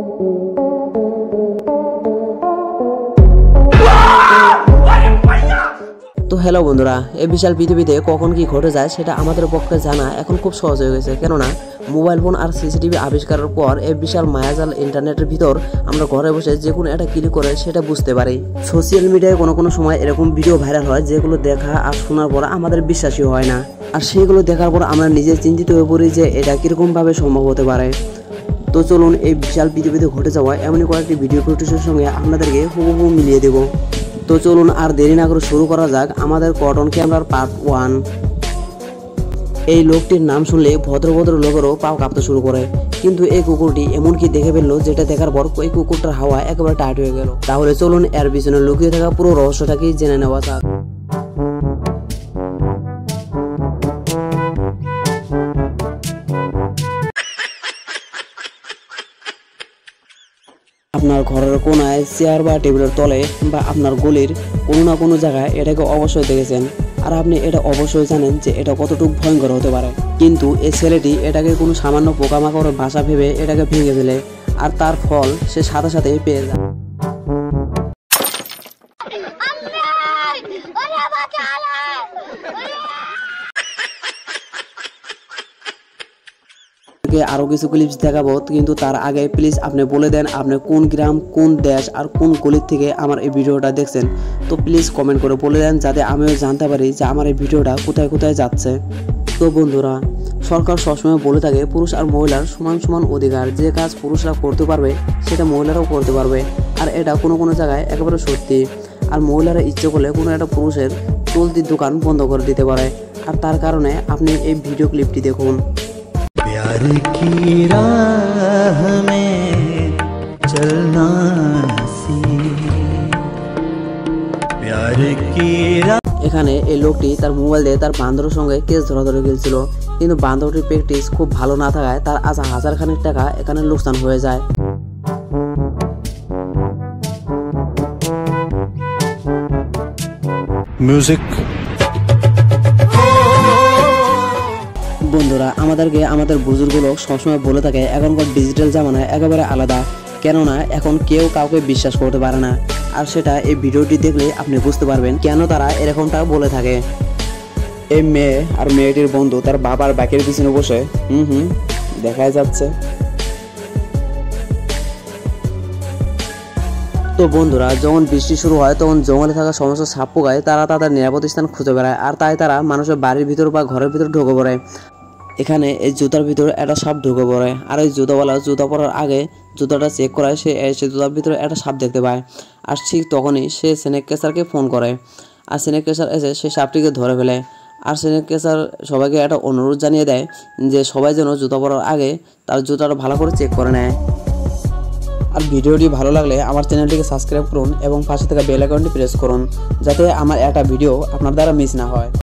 তো হ্যালো বন্ধুরা, এই বিশাল পৃথিবীতে কখন কি ঘটে যায় সেটা আমাদের পক্ষে জানা এখন খুব সহজ হয়ে গেছে। কেননা মোবাইল ফোন আর সিসিটিভি আবিষ্কারের পর এই বিশাল মায়াজাল ইন্টারনেটের ভিতর আমরা ঘরে বসে যে কোনো একটা ক্লিক করে সেটা বুঝতে পারি। সোশ্যাল মিডিয়ায় কোনো সময় এরকম ভিডিও ভাইরাল হয় যেগুলো দেখা আর শোনার পর আমাদের বিশ্বাসই হয় না, আর সেগুলো দেখার পর আমরা নিজে চিন্তিত হয়ে পড়ি যে এটা কীরকমভাবে সম্ভব হতে পারে। তো চলুন এই বিশাল পৃথিবীতে ঘটে যাওয়া এমনই কয়েকটি ভিডিও ফুটেজের সঙ্গে আপনাদেরকে হুবহু মিলিয়ে দেব। তো চলুন আর দেরি না করে শুরু করা যাক আমাদের কটন ক্যামেরার পার্ট 1। এই লোকটির নাম শুনলে ভদ্র লোকেরও পাও কাঁপতে শুরু করে, কিন্তু এই কুকুরটি এমন কি দেখে ফেললো যেটা দেখার পর এই কুকুরটার হাওয়া একেবারে টাইট হয়ে গেল। তাহলে চলুন এর পিছনে লুকিয়ে থাকা পুরো রহস্যটাকে জেনে নেওয়া যাক। আপনার ঘরের কোনায় চেয়ার বা টেবিলের তলে বা আপনার গলির কোনো না কোনো জায়গায় এটাকে অবশ্যই দেখেছেন, আর আপনি এটা অবশ্যই জানেন যে এটা কতটুকু ভয়ঙ্কর হতে পারে। কিন্তু এই ছেলেটি এটাকে কোনো সামান্য পোকামাকড়ের ভাষা ভেবে এটাকে ভেঙে ফেলে, আর তার ফল সে সাথে সাথে পেয়ে যায়। আরো কিছু ক্লিপস দেখাবো, কিন্তু তার আগে প্লিজ আপনি বলে দেন আপনি কোন গ্রাম, কোন দেশ আর কোন গলির থেকে আমার এই ভিডিওটা দেখছেন। তো প্লিজ কমেন্ট করে বলে দেন যাতে আমিও জানতে পারি যে আমার এই ভিডিওটা কোথায় কোথায় যাচ্ছে। তো বন্ধুরা, সরকার সবসময় বলে থাকে পুরুষ আর মহিলার সমান অধিকার, যে কাজ পুরুষরা করতে পারবে সেটা মহিলারাও করতে পারবে, আর এটা কোনো জায়গায় একেবারে সত্যি। আর মহিলারা ইচ্ছে করলে কোনো একটা পুরুষের চলতি দোকান বন্ধ করে দিতে পারে, আর তার কারণে আপনি এই ভিডিও ক্লিপটি দেখুন। प्यार की राह में चलना प्यार की এখানে এই লোকটি তার মোবাইল দিয়ে তার বান্ধবের সঙ্গে কেস ধরাধরি খেলছিল, কিন্তু বান্ধবটির প্র্যাকটিস খুব ভালো না থাকায় তার আজ হাজারখানেক টাকা এখানে লোকসান হয়ে যায়। মিউজিক। বন্ধুরা, আমাদেরকে আমাদের বুজুর্গগুলো সবসময় বলে থাকে এখনকার ডিজিটাল জামানায় একেবারে আলাদা, কেননা এখন কেউ কাউকে বিশ্বাস করতে পারে না। আর সেটা এই ভিডিওটি দেখলে আপনি বুঝতে পারবেন কেন তারা এরকমটা বলে থাকে। এই মেয়ে আর মেয়েটির বন্ধু তার বাবার বাইকের পিছনে বসে দেখা যাচ্ছে। তো বন্ধুরা, যখন বৃষ্টি শুরু হয় তখন জঙ্গলে থাকা সমস্ত সাপ পোকায় তারা তাদের নিরাপদ স্থান খুঁজে বেড়ায়, আর তাই তারা মানুষের বাড়ির ভিতর বা ঘরের ভিতর ঢুকে পড়ে। এখানে এই জুতার ভিতরে একটা সাপ ঢুকে পড়ে, আর এই জুতাওয়ালা জুতা পরার আগে জুতাটা চেক করায় সে জুতার ভিতরে একটা সাপ দেখতে পায়। আর ঠিক তখনই সে স্নেক ক্যাচারকে ফোন করে, আর স্নেক ক্যাচার এসে সে সাপটিকে ধরে ফেলে। আর স্নেক ক্যাচার সবাইকে একটা অনুরোধ জানিয়ে দেয় যে সবাই যেন জুতা পরার আগে তার জুতাটা ভালো করে চেক করে নেয়। আর ভিডিওটি ভালো লাগলে আমার চ্যানেলটিকে সাবস্ক্রাইব করুন এবং পাশে থাকা বেল আইকনটি প্রেস করুন, যাতে আমার একটা ভিডিও আপনার দ্বারা মিস না হয়।